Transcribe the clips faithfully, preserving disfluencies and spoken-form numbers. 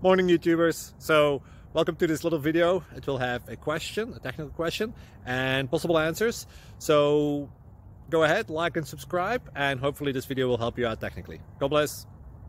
Morning YouTubers. So welcome to this little video. It will have a question, a technical question, and possible answers. So go ahead, like and subscribe, and hopefully this video will help you out technically. God bless.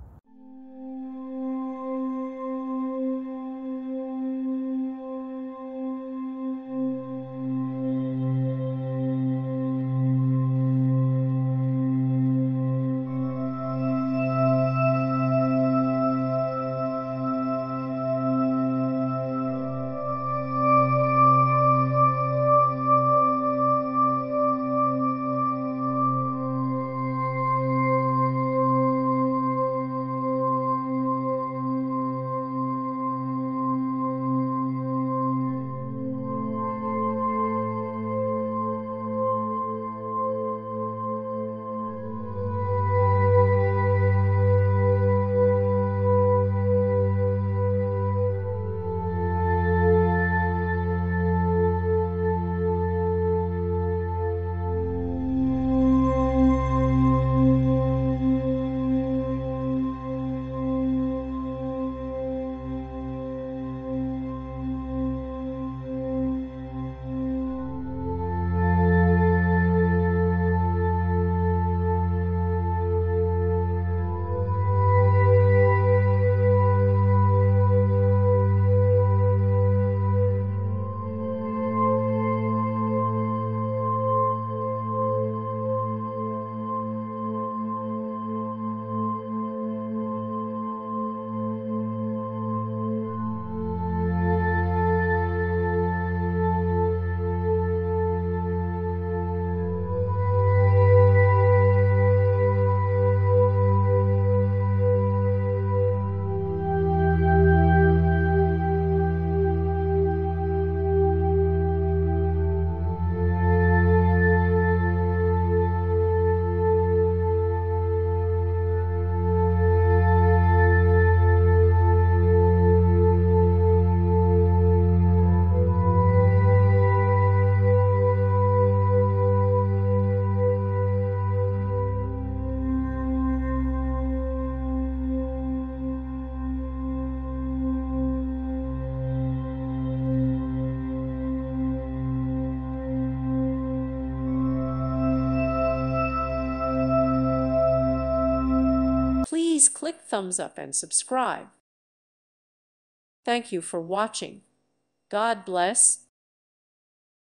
Please click thumbs up and subscribe. Thank you for watching. God bless.